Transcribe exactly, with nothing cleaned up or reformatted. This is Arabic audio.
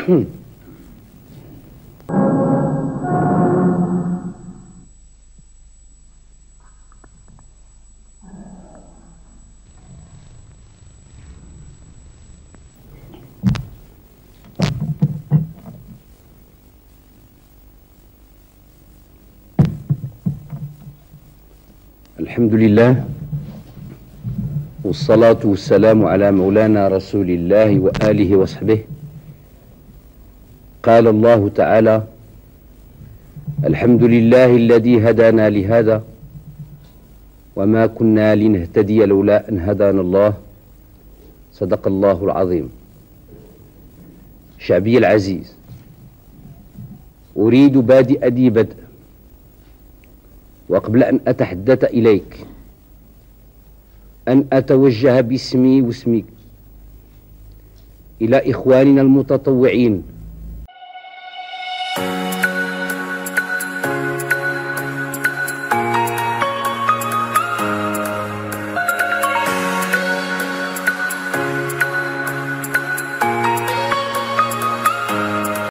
الحمد لله والصلاة والسلام على مولانا رسول الله وآله وصحبه. قال الله تعالى: الحمد لله الذي هدانا لهذا وما كنا لنهتدي لولا أن هدانا الله. صدق الله العظيم. شعبي العزيز، أريد بادئ ذي بدء، وقبل أن أتحدث إليك أن أتوجه باسمي واسمك إلى إخواننا المتطوعين